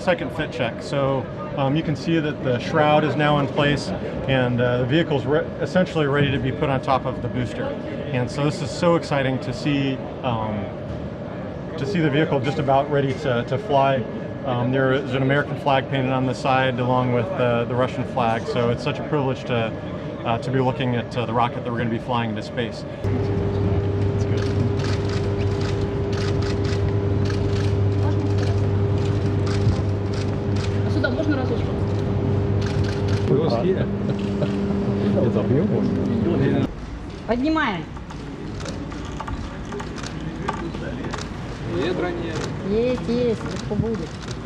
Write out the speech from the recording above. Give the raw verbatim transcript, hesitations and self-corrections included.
second fit check. So um, you can see that the shroud is now in place, and uh, the vehicle's re essentially ready to be put on top of the booster. And so this is so exciting to see um, to see the vehicle just about ready to, to fly. Um, there is an American flag painted on the side along with uh, the Russian flag, so it's such a privilege to uh, to be looking at uh, the rocket that we're going to be flying into space. Поднимаем. Есть, есть, легко будет.